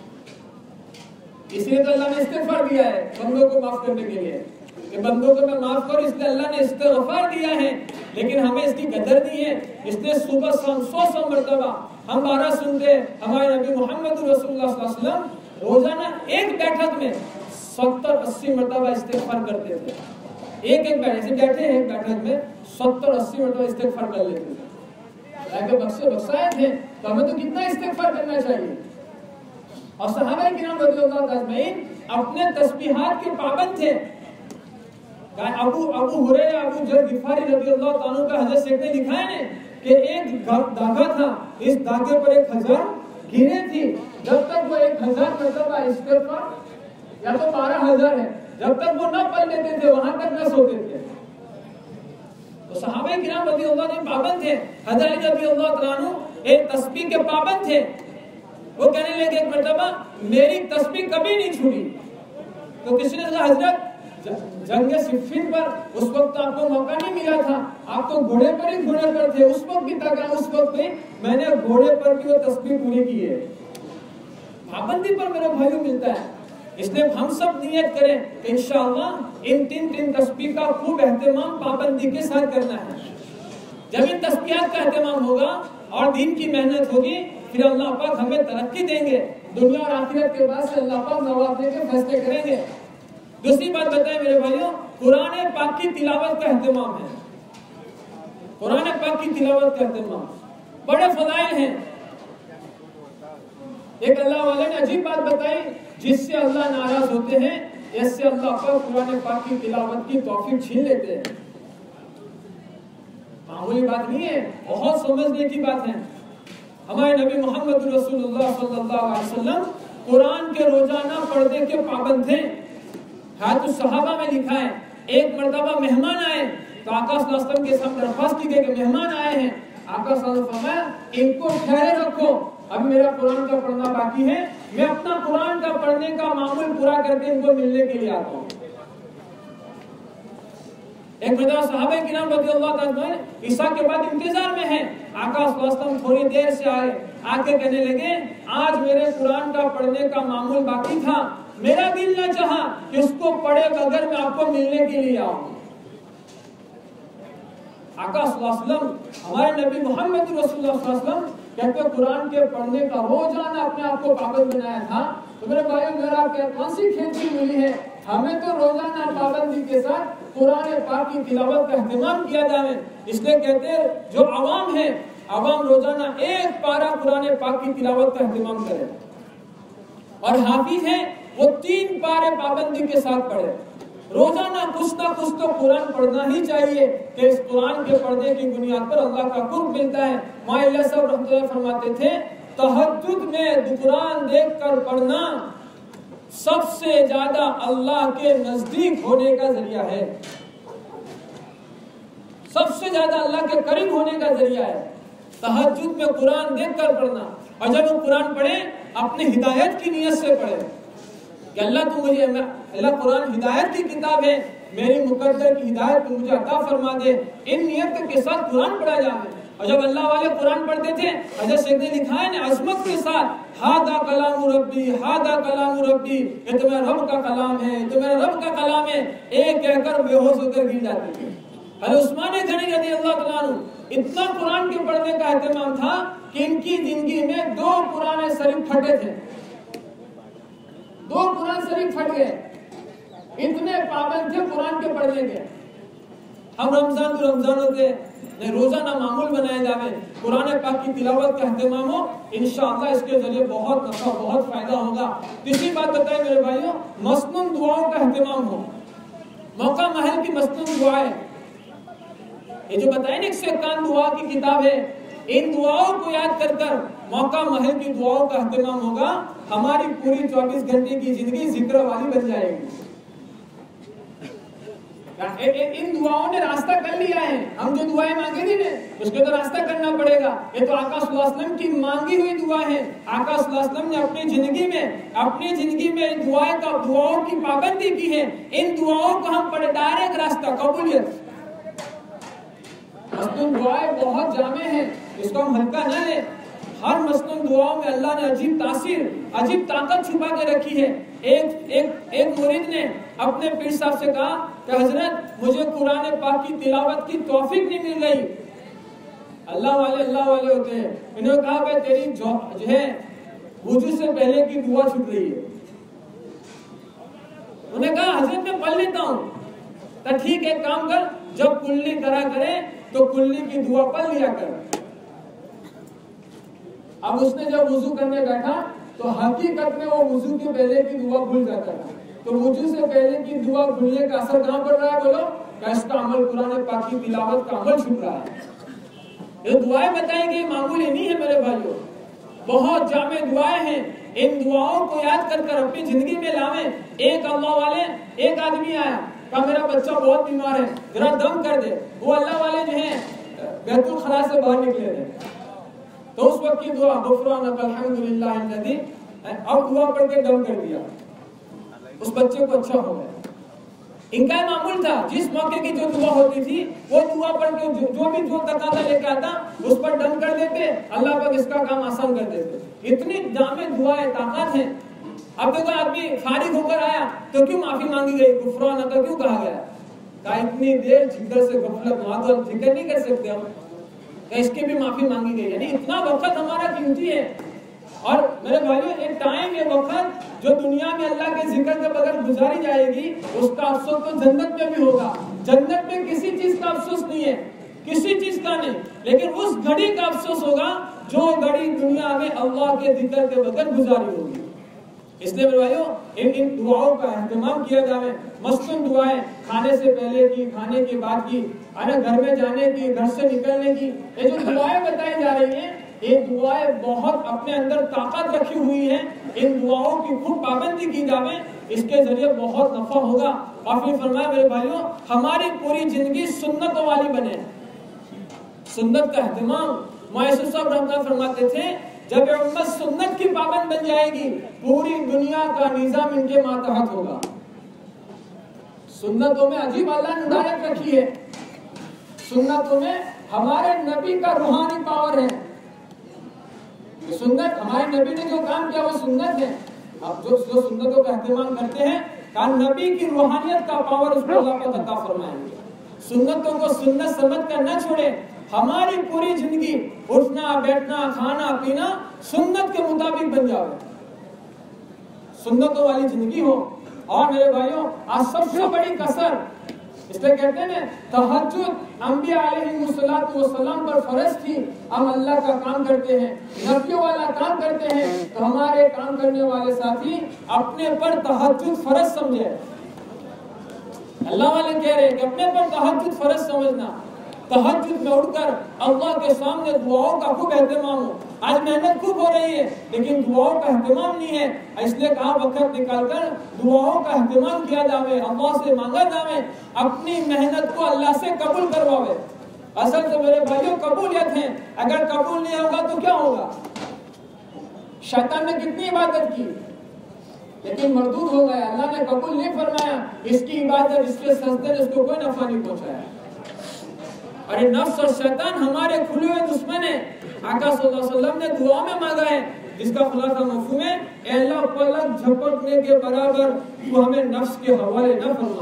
Speaker 1: اس لیے تو اللہ نے استغفار دیا ہے بندوں کو معاف کرنے کے لیے کہ بندوں کو میں معاف کروں، اس لیے اللہ نے استغفار دیا ہے۔ لیکن ہمیں اس کی قدر نہیں ہے، اس نے صبح سو سو مرتبہ ہم بارہ سنتے، ہمارے نبی محمد رسول اللہ صلی اللہ علیہ وسلم روزانہ ایک بیٹھک میں ستر اسی مرتبہ استغفار کرتے تھے۔ ایک ایک بیٹھک سے بیٹھے ہیں، ایک بیٹھک میں ستر اسی مرتبہ استغفار کر لیتے تھے۔ اگر بخشے بخشائے تھے تو ہمیں تو کتنا استغفار کرنا چاہیے۔ اور صحابہ کرام رضی اللہ اجمعین اپنے تسبیحات کے پابند تھے۔ ابو ابو ہریرہ ابو ذر غفاری رضی اللہ عنہ کا حضرت شیخ نے لکھا ہے کہ ایک دھاگا تھا، اس دھاگے پر ایک ہزار گھیریں تھی، جب تک وہ ایک ہزار مرتبہ استغفار یا تو بارہ ہزار ہے، جب تک وہ نہ پڑھ لیتے تھے وہاں تک نہ سوتے تھے۔ تو صحابہ کرام رضی اللہ عنہ پابند تھے، حضرت رضی اللہ عنہ ایک تسبیح کے پابند تھے۔ وہ کہنے لگے ایک مرتبہ میری تسبیح کبھی نہیں چھوٹی۔ تو کسی نے کہا حضرت جنگ صفین پر اس وقت آپ کو موقع نہیں ملا تھا، آپ تو گھوڑے پر ہی گھوڑے پر تھے، اس وقت بھی تک اس وقت بھی میں نے گھوڑے پر بھی وہ تسبیح پوری کی ہے۔ پابندی پر میرا بھائیوں ملتا ہے، اس لیے ہم سب نیت کریں کہ انشاءاللہ ان تین تین تسبیح کا خوب اہتمام پابندی کے ساتھ کرنا ہے۔ جب ان تسبیحات کا اہتمام ہوگا اور دین کی محنت ہوگی، پھر اللہ پاک ہمیں ترقی دیں گے، دنیا اور آخرت کے بعد سے اللہ پاک نوازنے کے فیصلے کریں گے۔ دوسری بات بتائیں میرے بھائیوں، قرآن پاک کی تلاوت کا اہتمام ہے۔ قرآن پاک کی تلاوت کا اہتمام بڑے فضائل ہیں۔ ایک اللہ والے نے عجیب بات بتائی، جس سے اللہ ناراض ہوتے ہیں اس سے اللہ پاک قرآن پاک کی تلاوت کی توفیق چھین لیتے ہیں۔ معمولی بات نہیں ہے، بہت سمجھنے کی بات ہے۔ ہمارے نبی محمد رسول اللہ صلی اللہ علیہ وسلم قرآن کے روزانہ پڑھنے کے پابند تھے۔ حیات الصحابہ میں لکھا ہے ایک مرتبہ مہمان آئے تو آقا صلی اللہ علیہ وسلم کے سامنے درخواست کی گئی کہ مہمان آئے ہیں. آقا صلی اللہ علیہ وسلم فرمایا ان کو ٹھہرے رکھو، اب میرا قرآن کا پڑھنا باقی ہے، میں اپنا قرآن کا پڑھنے کا معمول پورا کر کے ان کو ملنے کے لیے آتا ہوں. ایک مرتبہ صحابہ کرام رضی اللہ تعالیٰ عنہ عشاء کے بعد انتظار میں ہیں. آقا صلی اللہ علیہ وسلم تھوڑی دیر سے آئے، آ کے کہنے لگے آج میرے قرآن کا پڑھنے کا معمول باقی تھا، میرا دل نہ چاہا کہ اس کو پڑھے بغیر میں آپ کو ملنے کے لیے آؤں. آقا صلی اللہ علیہ وسلم ہمارے نبی محمد رسول اللہ صلی اللہ علیہ وسلم کہتے قرآن کے پڑھنے کا روزانہ اپنے آپ کو پابند بنایا تھا. تو میرے بھائیو میرا کون سی کھیتی ملی ہے، ہمیں تو روزانہ پابندی کے ساتھ قرآن پاک کی تلاوت کا اہتمام کیا جائے. اس لیے کہتے ہیں جو عوام ہے عوام روزانہ ایک پارہ قرآن پاک کی تلاوت کا اہتمام کرے، اور حافظ ہیں وہ تین پارے پابندی کے ساتھ پڑھے. روزانہ کچھ نہ کچھ تو قرآن پڑھنا ہی چاہیے کہ اس قرآن کے پڑھنے کی بنیاد پر اللہ کا قرب ملتا ہے. مائلہ صاحب رحمۃ اللہ فرماتے تھے تہجد میں قرآن دیکھ کر پڑھنا سب سے زیادہ اللہ کے نزدیک ہونے کا ذریعہ ہے، سب سے زیادہ اللہ کے قریب ہونے کا ذریعہ ہے تہجد میں قرآن دیکھ کر پڑھنا. اور جب ہم قرآن پڑھیں اپنے ہدایت کی نیت سے پڑھیں کہ اللہ تو مجھے، اللہ قرآن ہدایت کی کتاب ہے، میری مقدر کی ہدایت تو مجھے عطا فرما دے، ان نیت کے ساتھ قرآن پڑھا جائے. اور جب اللہ والے قرآن پڑھتے تھے حضرت شیخ نے لکھا ہے نا عظمت کے ساتھ ہاذا کلام ربی ہاذا کلام ربی، یہ تو میرا رب کا کلام ہے، یہ تو میرا رب کا کلام ہے، ایک کہہ کر بے ہوش ہو کر گر جاتے تھے. حضرت عثمان غنی رضی اللہ تعالیٰ عنہ اتنا قرآن کے پڑھنے کا اہتمام تھا کہ ان کی زندگی میں دو قرآن شریف پھٹے تھے، دو قرآن شریف پھٹ گئے، اتنے پابند تھے قرآن کے پڑھنے کے. ہم رمضان تو رمضان ہوتے روزانہ معمول بنائے جاوے، قرآن پاک کی تلاوت کا اہتمام ہو، انشاءاللہ اس کے ذریعے بہت نفع بہت فائدہ ہوگا. تیسری بات بتائیں میرے بھائیوں، مسنون دعاؤں کا اہتمام ہو. موقع محل کی مسنون دعائیں، یہ جو بتائیں ایک سے کان دعا کی کتاب ہے، ان دعاؤں کو یاد کر کر موقع محل کی دعاؤں کا اہتمام ہوگا، ہماری پوری چوبیس گھنٹے کی زندگی ذکر والی بن جائے گی. ان دعاؤں نے راستہ کر لیا ہے، ہم جو دعائیں مانگے تھے نا اس کو تو راستہ کرنا پڑے گا. یہ تو آقا صلی اللہ علیہ وسلم کی مانگی ہوئی دعا ہے. آقا صلی اللہ علیہ وسلم نے اپنی زندگی میں اپنی زندگی میں دعائیں کا دعاؤں کی پابندی کی ہے. ان دعاؤں کو ہم پڑھے ڈائریکٹ راستہ قبولیت. مسنون دعائیں بہت جامع ہیں، اس کو ہم ہلکا نہ لیں. ہر مسنون دعاؤں میں اللہ نے عجیب تاثیر عجیب طاقت چھپا کے رکھی ہے. ایک ایک ایک مرید نے اپنے پیر صاحب سے کہا کہ حضرت مجھے قرآن پاک کی تلاوت کی توفیق نہیں مل رہی. اللہ والے اللہ والے ہوتے ہیں، انہوں نے کہا کہ تیری جو ہے وضو سے پہلے کی دعا چھوٹ رہی ہے. انہوں نے کہا حضرت میں پڑھ لیتا ہوں. تو ٹھیک ہے کام کر، جب کلی کرا کرے تو کلی کی دعا پڑھ لیا کر. اب اس نے جب وضو کرنے بیٹھا تو حقیقت میں وہ وضو کے پہلے کی دعا بھول جاتا تھا. تو وضو سے پہلے کی دعا بھولنے کا اثر کہاں پڑ رہا ہے بولو؟ کہ اس کا عمل قرآن پاک کی تلاوت کا عمل چھوٹ رہا ہے. یہ دعائیں بتائیں گے معمولی نہیں ہے میرے بھائیوں، بہت جامع دعائیں ہیں. ان دعاؤں کو یاد کر کر اپنی زندگی میں لاویں. ایک اللہ والے ایک آدمی آیا کہا میرا بچہ بہت بیمار ہے، ذرا دم کر دے. وہ اللہ والے جو ہیں بیت الخلا سے باہر نکلے تھے. تو اس وقت کی دعا غفرانک الحمدللہ الذی، اب دعا پڑھ کے دم کر دیا، اس بچے کو اچھا ہو گیا. ان کا معمول تھا جس موقع کی جو دعا ہوتی تھی وہ دعا پڑھ کے جو بھی جو تقاضا لے کے آتا اس پر دم کر دیتے، اللہ پاک اس کا کام آسان کر دیتے. اتنی جامع دعائیں طاقت ہیں. اب دیکھو آدمی فارغ ہو کر آیا تو کیوں معافی مانگی گئی، غفرانک کیوں کہا گیا؟ کہا اتنی دیر ذکر سے غفلت ہوا تو ذکر نہیں کر سکتے ہم، اس کی بھی معافی مانگی گئی. یعنی اتنا وقت ہمارا قیمتی ہے. اور میرے بھائیوں ایک ٹائم یہ وقت جو دنیا میں اللہ کے ذکر کے بغیر گزاری جائے گی اس کا افسوس تو جنت میں بھی ہوگا. جنت میں کسی چیز کا افسوس نہیں ہے، کسی چیز کا نہیں، لیکن اس گھڑی کا افسوس ہوگا جو گھڑی دنیا میں اللہ کے ذکر کے بغیر گزاری ہوگی. اس لیے میرے بھائیوں ان ان دعاؤں کا اہتمام کیا جائے. مسنون دعائیں کھانے سے پہلے کی، کھانے کے بعد کی، گھر میں جانے کی، گھر سے نکلنے کی، یہ جو دعائیں بتائی جا رہی ہیں یہ دعائیں بہت اپنے اندر طاقت رکھی ہوئی ہیں، ان دعاؤں کی خوب پابندی کی جاوے، اس کے ذریعے بہت نفع ہوگا۔ اور پھر فرمایا میرے بھائیوں ہماری پوری زندگی سنتوں والی بنے، سنت کا اہتمام۔ مایوسف صاحب رحمۃ فرماتے تھے جب امت سنت کی پابند بن جائے گی پوری دنیا کا نظام ان کے ماتحت ہوگا۔ سنتوں میں عجیب اللہ نے ہدایت رکھی ہے، سنتوں میں ہمارے نبی کا روحانی پاور ہے۔ سنت ہمارے نبی نے جو کام کیا وہ سنت ہے۔ اب جو جو سنتوں کا اہتمام کرتے ہیں کان نبی کی روحانیت کا پاور اس کو اللہ عطا فرمائیں گے۔ سنتوں کو سنت سمجھ کر نہ چھوڑے، ہماری پوری زندگی اٹھنا بیٹھنا کھانا پینا سنت کے مطابق بن جائے، سنتوں والی زندگی ہو۔ اور میرے بھائیوں آج سب سے بڑی کسر اس لیے کہتے ہیں تہجد انبیاء علیہ الصلوۃ والسلام پر فرض تھی، ہم اللہ کا کام کرتے ہیں، نبیوں والا کام کرتے ہیں، تو ہمارے کام کرنے والے ساتھی اپنے پر تہجد فرض سمجھے۔ اللہ والے کہہ رہے ہیں کہ اپنے پر تہجد فرض سمجھنا، تہجد میں اٹھ کر اللہ کے سامنے دعاؤں کا خوب اہتمام ہو۔ آج محنت خوب ہو رہی ہے لیکن دعاؤں کا اہتمام نہیں ہے، اس لیے کہا وقت نکال کر دعاؤں کا اہتمام کیا جاوے، اللہ سے مانگا جاوے، اپنی محنت کو اللہ سے قبول کرواوے۔ اصل تو میرے بھائیوں قبولیت ہے، اگر قبول نہیں ہوگا تو کیا ہوگا؟ شیطان نے کتنی عبادت کی لیکن مردود ہو گیا، اللہ نے قبول نہیں فرمایا، اس کی عبادت اس کے سجدے نے اس کو کوئی نفع نہیں پہنچایا۔ ارے نفس اور شیطان ہمارے کھلے ہوئے دشمن ہیں۔ آقا صلی اللہ علیہ وسلم نے دعا میں مانگا ہے جس کا خلاصہ مفہوم ہے اے اللہ پلک جھپکنے کے برابر تو ہمیں نفس کے حوالے نہ فرما۔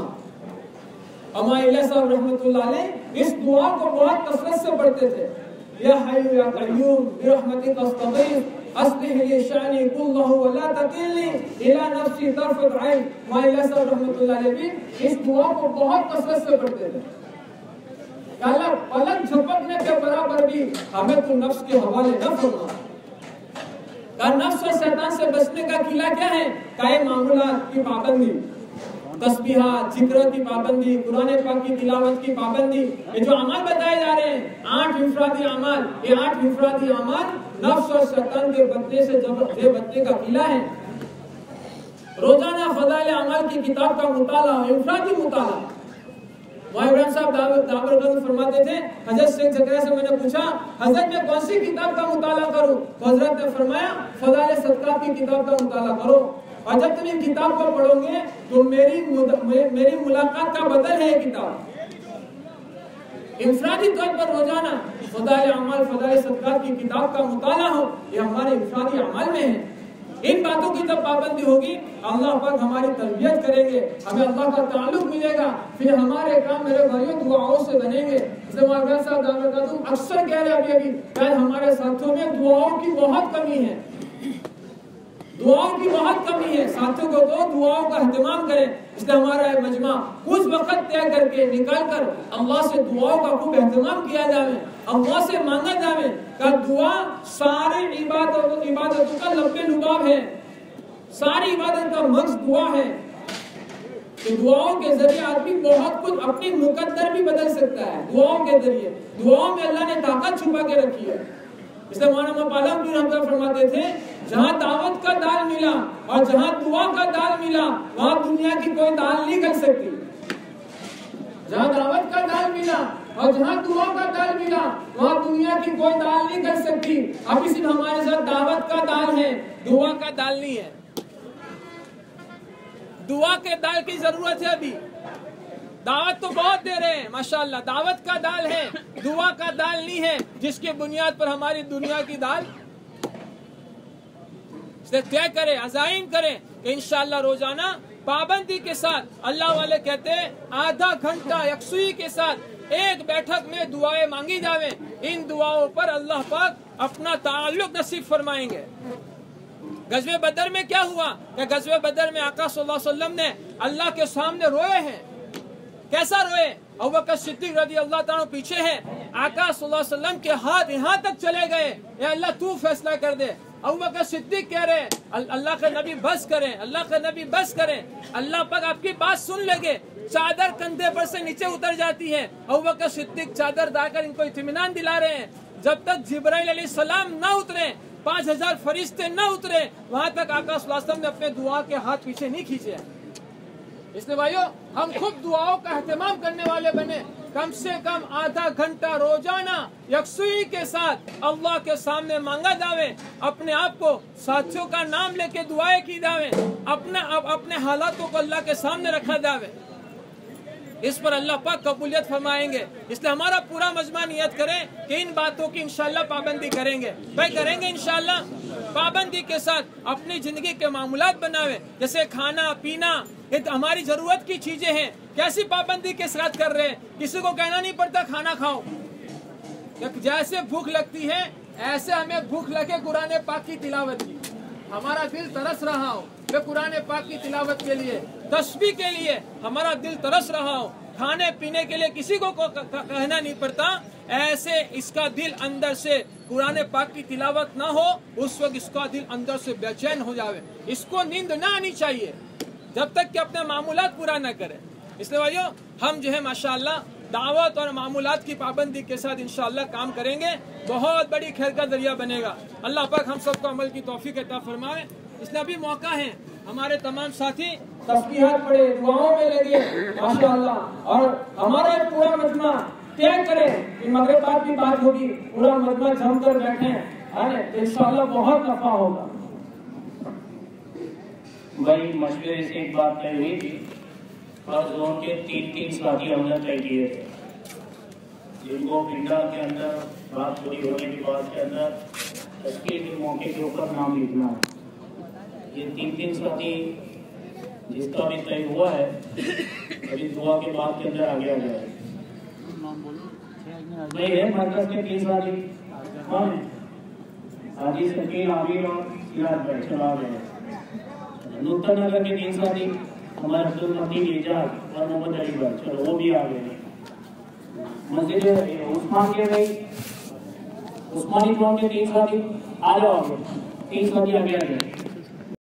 Speaker 1: اما علیہ صاحب رحمۃ اللہ علیہ اس دعا کو بہت کثرت سے پڑھتے تھے، یا حی یا قیوم برحمتک استغیث اصلح لی شأنی کلہ ولا تکلنی الی نفسی طرفۃ عین۔ اما علیہ صاحب رحمۃ اللہ علیہ بھی اس دعا کو بہت کثرت سے پڑھتے تھے کہ اللہ پلک جھپکنے کے برابر بھی ہمیں تو نفس کے حوالے نہ فرما۔ کہ نفس اور شیطان سے بچنے کا قلعہ کیا ہے؟ کہ معمولات کی پابندی، تسبیحات ذکر کی پابندی، قرآن پاک کی تلاوت کی پابندی، یہ جو اعمال بتائے جا رہے ہیں آٹھ انفرادی اعمال، یہ آٹھ انفرادی اعمال نفس اور شیطان کے بچنے سے جب بچنے کا قلعہ ہے۔ روزانہ فضائل اعمال کی کتاب کا مطالعہ، انفرادی مطالعہ۔ وہاں ابراہیم صاحب دابر گنج فرماتے تھے حضرت شیخ زکریا سے میں نے پوچھا حضرت میں کون سی کتاب کا مطالعہ کروں؟ تو حضرت نے فرمایا فضائل صدقات کی کتاب کا مطالعہ کرو، اور جب تم ان کتاب کو پڑھو گے تو میری میری ملاقات کا بدل ہے یہ کتاب۔ انفرادی طور پر روزانہ فضائل اعمال فضائل صدقات کی کتاب کا مطالعہ ہو، یہ ہمارے انفرادی اعمال میں ہے۔ ان باتوں کی جب پابندی ہوگی اللہ پاک ہماری تربیت کریں گے، ہمیں اللہ کا تعلق ملے گا، پھر ہمارے کام میرے بھائیوں دعاؤں سے بنیں گے۔ مولانا صاحب دامت اکثر کہہ رہے ابھی ابھی کہ ہمارے ساتھیوں میں دعاؤں کی بہت کمی ہے، دعاؤں کی بہت کمی ہے، ساتھیوں کو دو دعاؤں کا اہتمام کریں۔ اس لیے ہمارا مجمع کچھ وقت طے کر کے نکال کر اللہ سے دعاؤں کا خوب اہتمام کیا جائے، اللہ سے مانگا جائے کہ دعا سارے عبادت عبادتوں کا لب لباب ہے، ساری عبادت کا مغز دعا ہے۔ کہ دعاؤں کے ذریعے آدمی بہت کچھ اپنی مقدر بھی بدل سکتا ہے، دعاؤں کے ذریعے۔ دعاؤں میں اللہ نے طاقت چھپا کے رکھی ہے۔ اس لیے مولانا پالم پیر ہم فرماتے تھے جہاں دعوت کا دال ملا اور جہاں دعا کا دال ملا وہاں دنیا کی کوئی دال نہیں کر سکتی۔ جہاں دعوت کا دال ملا اور جہاں دعا کا دال ملا وہاں دنیا کی کوئی دال نہیں کر سکتی۔ ابھی صرف ہمارے ساتھ دعوت کا دال ہے، دعا کا دال نہیں ہے۔ دعا کے دال کی ضرورت ہے، ابھی دعوت تو بہت دے رہے ہیں ماشاءاللہ، دعوت کا دال ہے، دعا کا دال نہیں ہے، جس کی بنیاد پر ہماری دنیا کی دال سے طے کرے، عزائم کرے کہ انشاءاللہ روزانہ پابندی کے ساتھ اللہ والے کہتے ہیں آدھا گھنٹہ یکسوئی کے ساتھ ایک بیٹھک میں دعائیں مانگی جاویں، ان دعاؤں پر اللہ پاک اپنا تعلق نصیب فرمائیں گے۔ غزوہ بدر میں کیا ہوا کہ غزوہ بدر میں آقا صلی اللہ علیہ وسلم نے اللہ کے سامنے روئے ہیں۔ کیسا روئے؟ ابوبکر صدیق رضی اللہ تعالیٰ پیچھے ہیں، آقا صلی اللہ علیہ وسلم کے ہاتھ یہاں تک چلے گئے، اے اللہ تو فیصلہ کر دے۔ ابوبکر صدیق کہہ رہے اللہ کے نبی بس کریں، اللہ کے نبی بس کریں، اللہ پاک آپ کی بات سن لے گے۔ چادر کندھے پر سے نیچے اتر جاتی ہے، ابوبکر صدیق چادر ڈال کر ان کو اطمینان دلا رہے ہیں जब तक जिब्राइल अलैहिस्सलाम ना उतरे, पांच हजार फरिश्ते ना उतरे, वहां तक आका सल्लल्लाहु अलैहि वसल्लम ने अपने दुआ के हाथ पीछे नहीं खींचे। इसलिए भाइयों, हम खूब दुआओं का एहतमाम करने वाले बने। कम से कम आधा घंटा रोजाना यकसुई के साथ अल्लाह के सामने मांगा जावे, अपने आप को साथियों का नाम लेके दुआएं की जावे, अपने अपने हालातों को अल्लाह के सामने रखा जावे। इस पर अल्लाह पाक कबूलियत फरमाएंगे। इसलिए हमारा पूरा मजमा नियत करें कि इन बातों की इंशाअल्लाह पाबंदी करेंगे। भाई करेंगे इंशाअल्लाह, पाबंदी के साथ अपनी जिंदगी के मामूलात बनावे, जैसे खाना पीना, ये तो हमारी जरूरत की चीजें हैं। कैसी पाबंदी के साथ कर रहे हैं? किसी को कहना नहीं पड़ता खाना खाओ। जैसे भूख लगती है ऐसे हमें भूख लगे कुरान पाक की तिलावत की, हमारा दिल तरस रहा हो वे कुरान पाक की तिलावत के लिए, तस्बीह के लिए हमारा दिल तरस रहा हो, खाने पीने के लिए किसी को कहना नहीं पड़ता, ऐसे इसका दिल अंदर से कुरान पाक की तिलावत ना हो, उस वक्त इसका दिल अंदर से बेचैन हो जावे। इसको नींद ना आनी चाहिए जब तक कि अपने मामूलात पूरा न करे। इसलिए भाइयों, हम जो है माशाअल्लाह दावत और मामूलात की पाबंदी के साथ इंशाअल्लाह काम करेंगे, बहुत बड़ी खैर का जरिया बनेगा। अल्लाह पाक हम सबको अमल की तौफीक अता फरमाए। इसलिए अभी मौका है, हमारे तमाम साथी तस्बीहात पढ़े, दुआओं में लगे माशाअल्लाह, और हमारा पूरा मजमा तय करें कि मगरिब बाद की बात होगी, पूरा मजमा जमकर बैठे तो इंशाअल्लाह बहुत नफा होगा।
Speaker 2: भाई मशवरे से एक बात तय हुई थी, हर जोन के तीन तीन साथी होना चाहिए थे, जिनको पिंडा के अंदर बात पूरी होने के बाद के अंदर तस्कीर के मौके के ऊपर नाम लिखना है। ये तीन तीन साथी जिसका भी तय हुआ है अभी दुआ के बाद के अंदर आगे आ जाए। नहीं है मरकज के तीन साथी कौन है? हाजी सकील, आमिर और सिराज भाई चला गए। नूतन नगर के तीन साथी हमारे अब्दुल मतीन एजाज और मोहम्मद अली भाई, चलो वो भी आ गए। मस्जिद उस्मान के गई, उस्मानी कौन के तीन साथी आ जाओ, तीन साथी आगे आ गए।